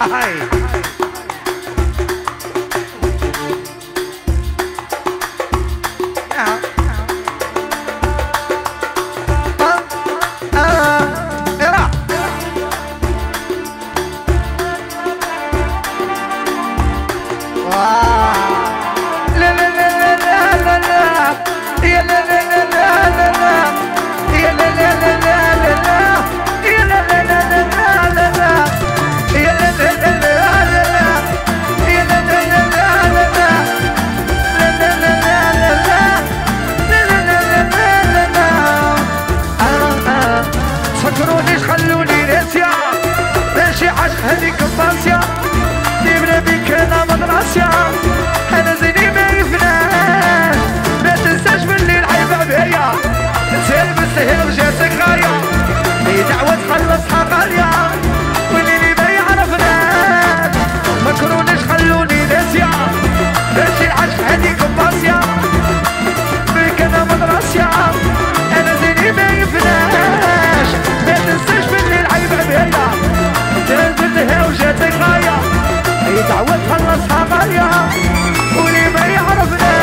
هاي هذيك الطاسية نبنى بك انا مدرسة انا زيني ما يفنان ما تنساش باللي العيب بيا تسهل بالسهل وجاتك غاية هي دعوة تخلصها غالية واللي ما يعرفناش ما كرونيش خلوني ناسية ماشي العشق هذيك الطاسية بك انا مدرسة انا زيني ما يفناش ما تنساش باللي العيب بيا تنزلها وجاتك غاية هي دعوة تخلصها غاية واللي ما يعرفنا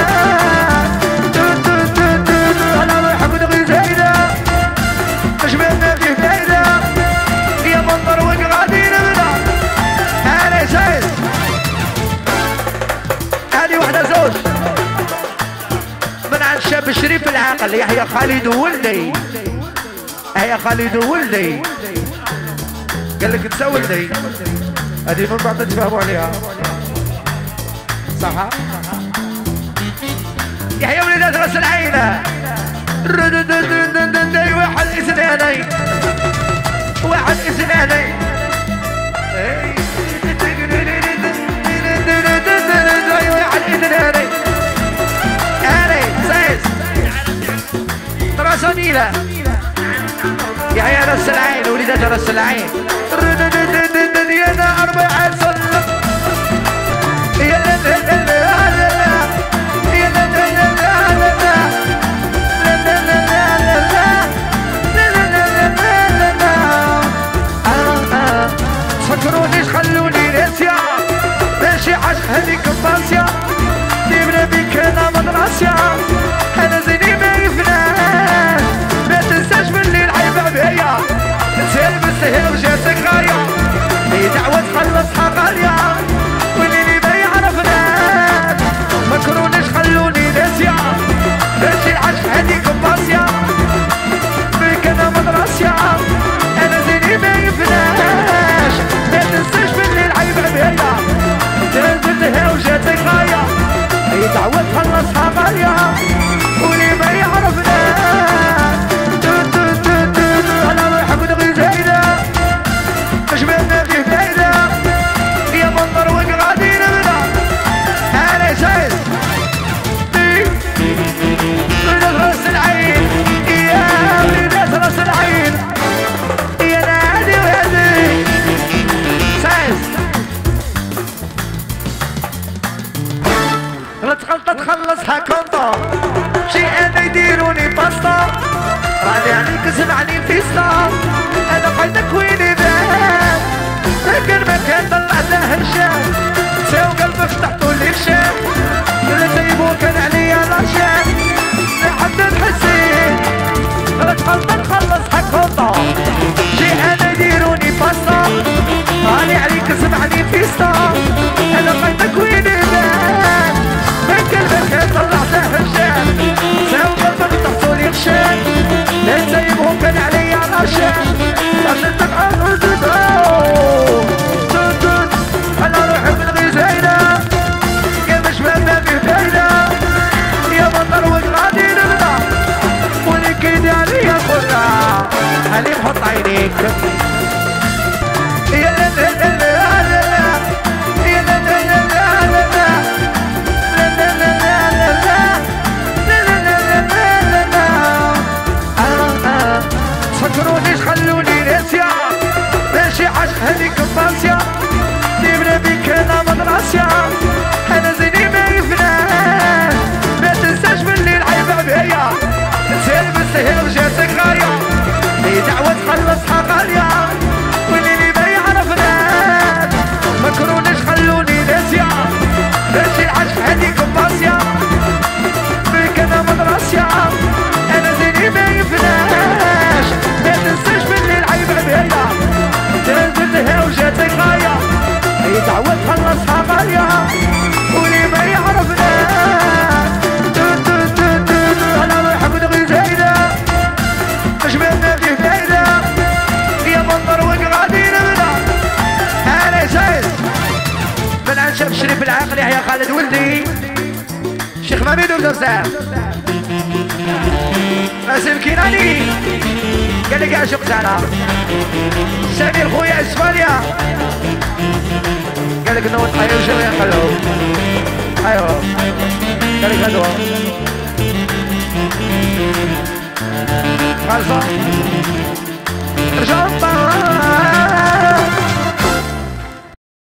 على روحك ودغي زايدة جبالنا فيه فايدة يا منظر وين غادي نبدا أنا زايد هذه وحدة زوج من عند شاب الشريف العاقل يحيى خالد ولدي يحيى خالد ولدي قال لك تسوي لي هذه من بعد تفهموا عليها صح يحيى وليدات راس العينة واحد اثنين واحد اثنين واحد اثنين هاني سايس ترى نيلة يحيى راس العين وليدات راس العين يا أربعة صلب يا لا لا لا لا يا لا لا لا لا لا لا لا لا لا تفكرونيش خلوني ناسية ماشي عشق هذيك الطاسية نبنى بك انا مدرسة انا زيني ما يفنان ما تنساش باللي العيب بيا تسهل بالسهل وجاتك غاية هي دعوة تخلصها غالية واللي ما يعرفناش ما كرونيش خلوني ناسية ماشي العشق هذيك الطاسية بك انا مدرسة انا زيني ما يفناش ما تنساش باللي العيب بيا تنزلها وجاتك غاية هي دعوة تخلصها غالية واللي ما يعرفناش على روحك ودغي زايدة جبالنا فيه فايدة يا منظر وين غادي نبدا أنا زايد وليدات راس العين يا وليدات راس العين يا نادي وهادي سايس غلطة تخلصها كونطو شي أنا يديروني باسطا راني عليك سمعني فيستا أنا قلتك وين بان لكن ما كان طلعته هشام ساو قلبك فتحتو لي الشام اللي سايبو كان عليا رشام لحد نحسين غلطة تخلصها كونطو شي أنا يديروني باسطا راني عليك سمعني فيستا أنا قلتك وين بان لكن ما كان طلعته هشام ساو قلبك فتحتو لي الشام اللي سايبو كان عليا رشام خليتك عرضت على روحي من غير زايدة كيفاش بالنا فيه فايدة يا مطر وين غادي نبدا واللي كيدي عليا كلها هاني نحط عينيك يا لا لا لا لا لا يا لا لا لا لا لا لا لا لا لا تفكرونيش خلوني ناسية ماشي عشق هذيك الطاسية نبنى بك انا مدرسة انا زيني ما يفنان ما تنساش باللي العيب بيا تسهل بالسهل وجاتك غاية هي دعوة تخلصها غالية واللي ما يعرفناش خالد ولدي شيخ مامد والدرسام مازال كيناني قال لك عاشق تاعنا سمير خويا اسبانيا قال لك نوض ايوا شويه نقلو ايوا قال لك هادو خالصه رجع